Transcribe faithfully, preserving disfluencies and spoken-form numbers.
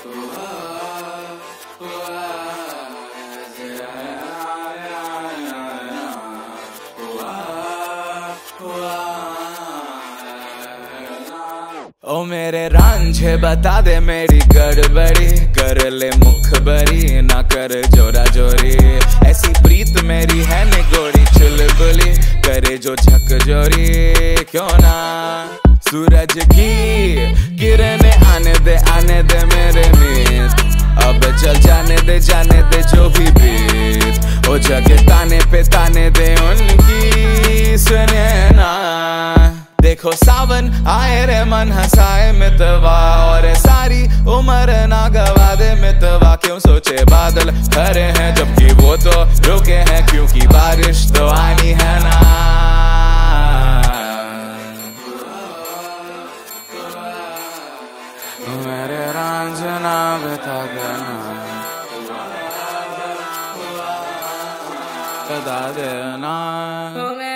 ओ मेरे रांझे बता दे मेरी गड़बड़ी, कर ले मुखबरी ना कर जोरा जोरी। ऐसी प्रीत मेरी है निगोरी चुलबुली, करे जो झक जोरी क्यों ना। सूरज की किरणें आने दे आने दे मेरे मीत, अब चल जाने दे जाने दे जो भी बीत। ओ जगह ताने पे ताने दे उनकी सुने ना। देखो सावन आए रे मन हंसाए मितवा, और सारी उम्र ना गवा दे मितवा। क्यों सोचे बादल खड़े हैं जबकि वो तो रुके हैं, क्योंकि बारिश तो आनी है ना। मेरे रांझना बता देना, बता देना।